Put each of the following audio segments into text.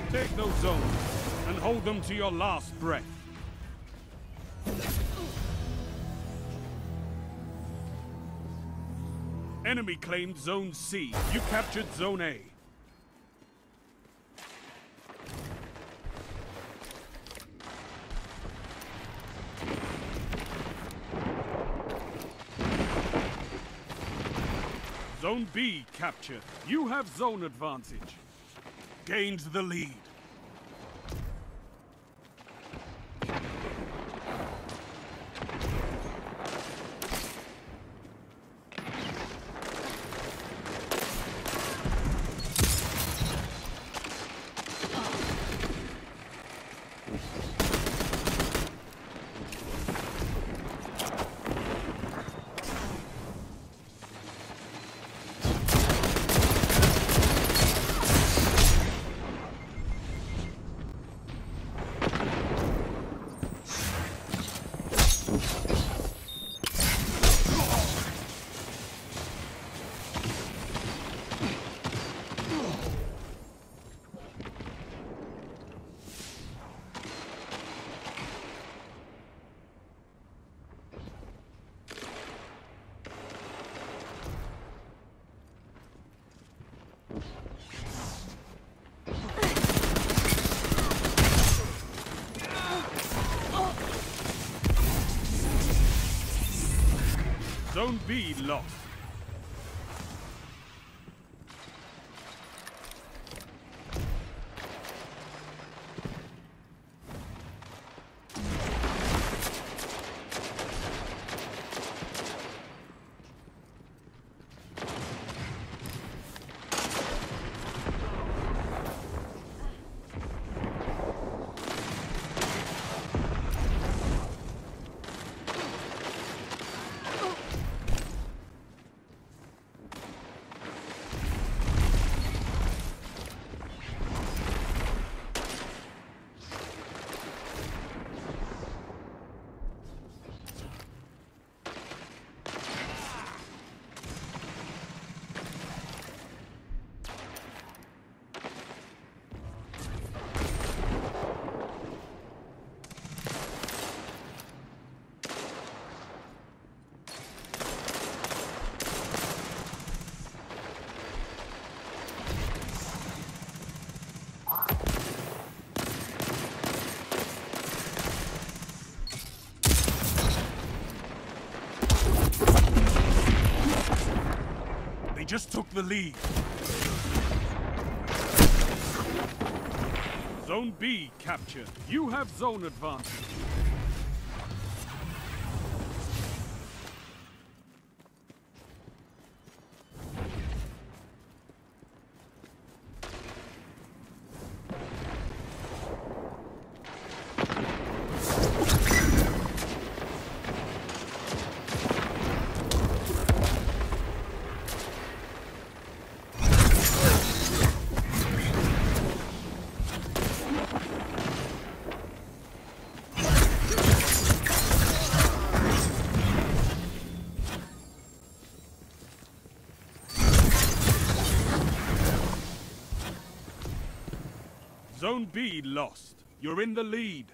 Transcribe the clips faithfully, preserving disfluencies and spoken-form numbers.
Take those zones and hold them to your last breath. Enemy claimed Zone C. You captured Zone A. Zone B captured. You have zone advantage. Gained the lead. Zone B lost. Just took the lead. Zone B captured. You have zone advantage. Zone B lost. You're in the lead.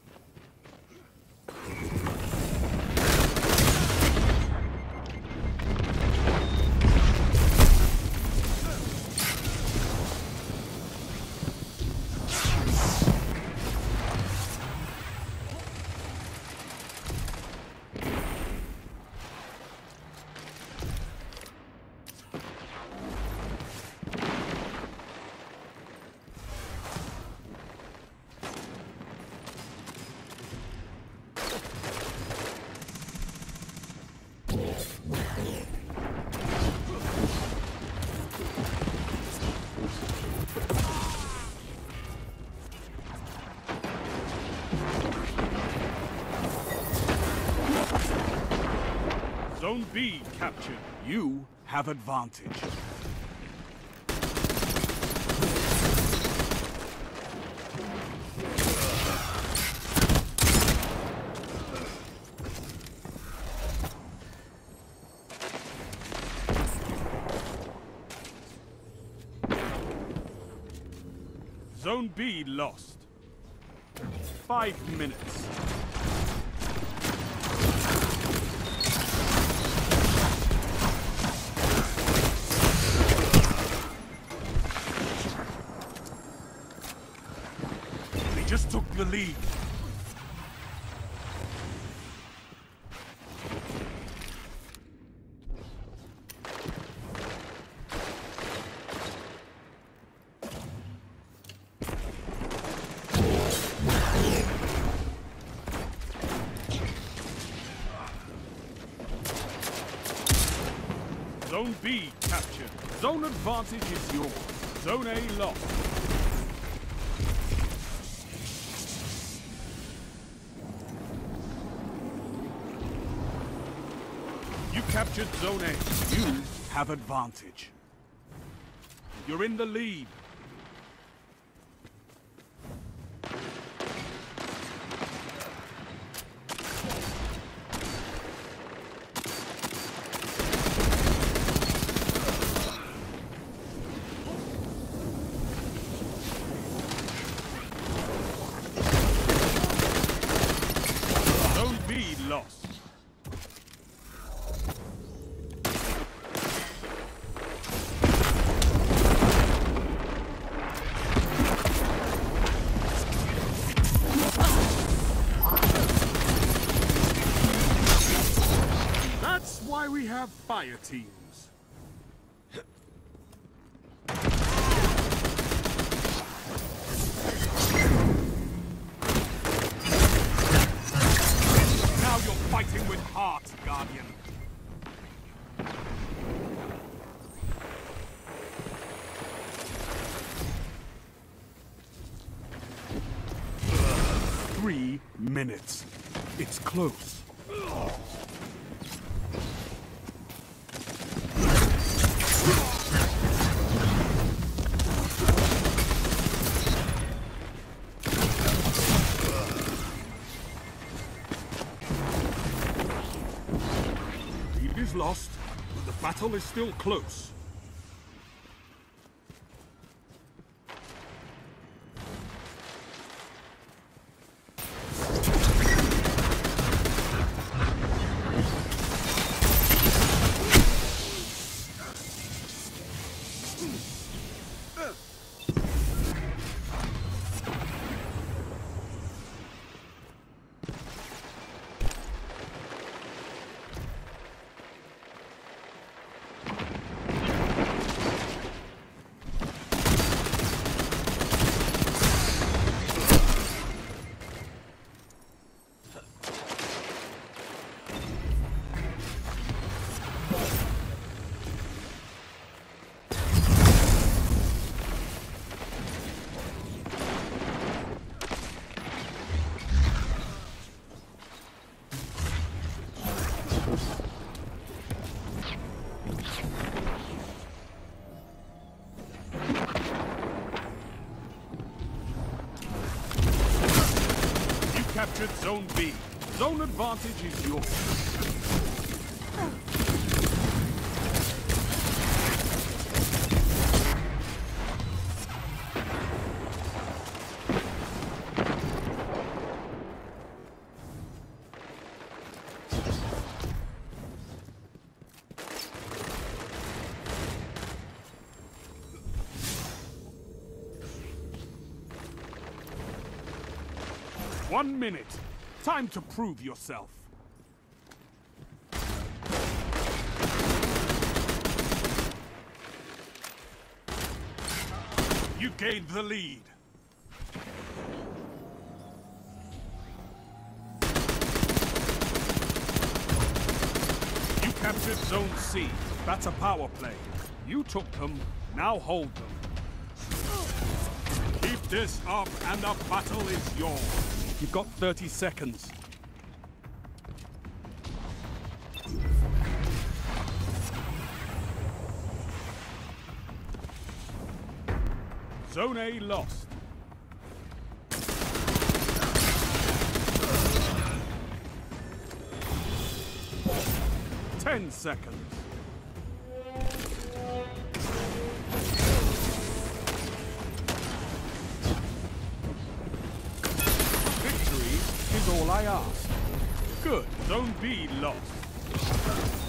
Zone B captured. You have advantage. Zone B lost. Five minutes. They just took the lead. Zone B captured. Zone advantage is yours. Zone A lost. You captured Zone A. You have advantage. You're in the lead. Lost. That's why we have fire teams. Fighting with heart, Guardian. Three minutes. It's close. Is lost, but the battle is still close. Captured Zone B. Zone advantage is yours. One minute. Time to prove yourself. You gained the lead. You captured Zone C. That's a power play. You took them, now hold them. Keep this up and the battle is yours. You've got thirty seconds. Zone A lost. Ten seconds. all I ask. Good. Zone B lost.